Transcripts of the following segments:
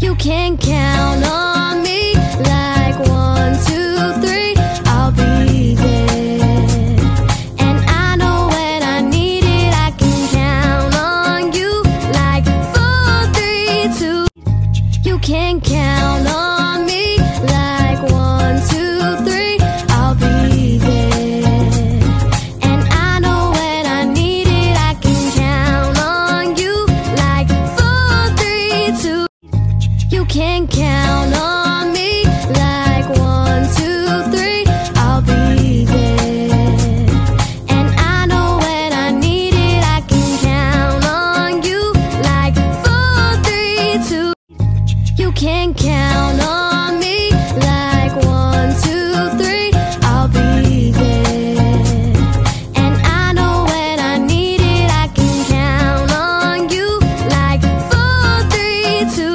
You can count on me like 1, 2, 3. I'll be there. And I know when I need it, I can count on you like 4, 3, 2. You can count on me like 1, 2, 3. I'll be there. And I know when I need it, I can count on you like 4, 3, 2. You can count on me like 1, 2, 3. I'll be there. And I know when I need it, I can count on you like 4, 3, 2. You can count on me like 1, 2, 3. I'll be there. And I know when I need it, I can count on you like 4, 3, 2.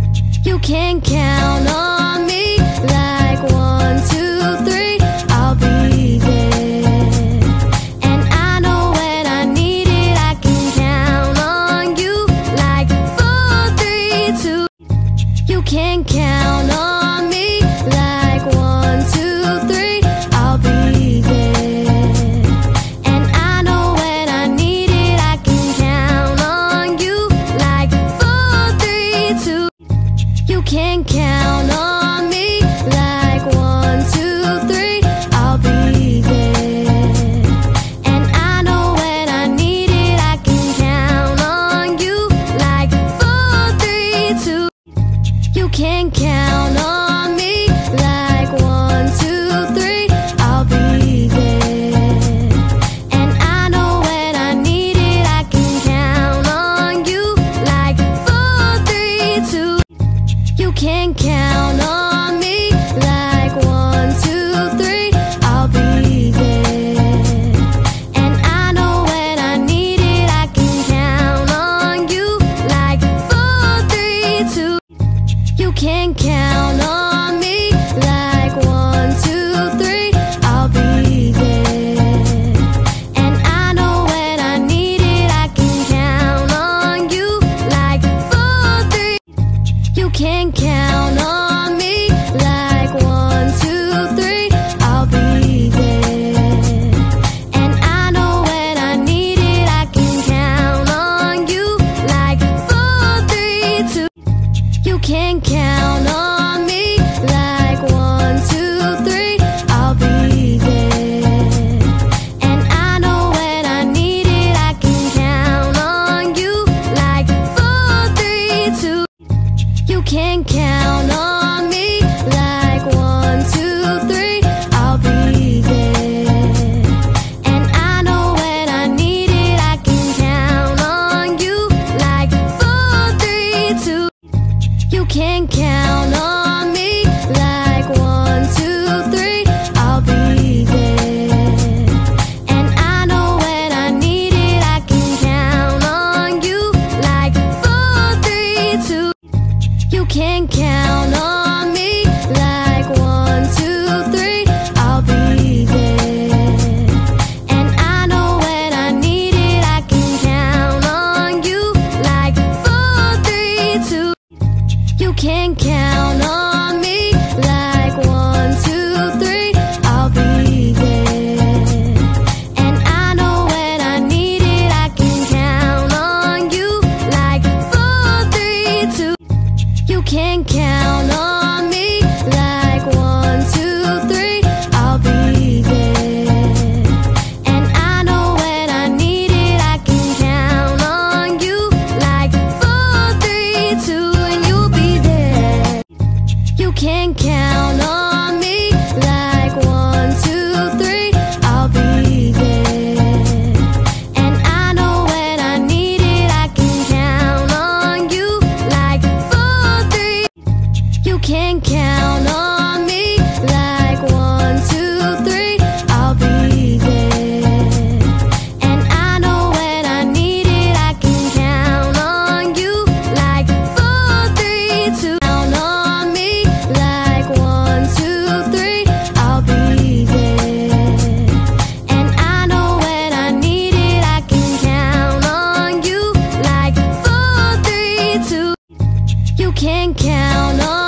You can count on me like 1, 2, 3. I'll be there. And I know when I need it, I can count on you like 4, 3, 2. You can count on me like 1, 2, 3. I'll be there. And I know when I need it, I can count on you like 4, 3, 2. You can count on me like 1, 2, 3. I'll be there. And I know when I need it, I can count on you like 4, 3, 2. You can count on me like 1, 2, 3. I'll be there. And I know when I need it, I can count on you like 4, 3, 2. You can count on me like 1, 2, 3. I'll be there. And I know when I need it, I can count on you like 4, 3, 2. You can count on me like 1, 2, 3. I'll be there. And I know when I need it, I can count on you like 4, 3. You can count on me like 1, 2, 3. I'll be there. And I know when I need it, I can count on you like 4, 3, 2. You can count on me like 1, 2, 3. I'll be there. And I know when I need it, I can count on you like 4, 3, 2. You can count on me like 1, 2, 3. I'll be there. And I know when I need it, I can count on you like 4, 3, 2. You can count on me like 1, 2, 3. I'll be there. And I know when I need it, I can count on you like 4, 3, 2. You can count on me like 1, 2, 3. I'll be there. And I know when I need it, I can count on you like 4, 3, 2. You can count on me like 1, 2, 3. I'll be there. And I know when I need it, I can count on you like 4, 3, 2. You can count on me like 1, 2, 3. I'll be there. And I know when I need it, I can count on you like 4, 3, 2. And you'll be there. You can count on me like 1, 2, 3. I'll be there. And I know when I need it, I can count on you like 4, 3. You can count on me like 1, 2, 3. I'll be there. And I know when I need it, I can count on you like 4, 3, 2. Count on me like 1, 2, 3. I'll be there. And I know when I need it, I can count on you like 4, 3, 2. You can count on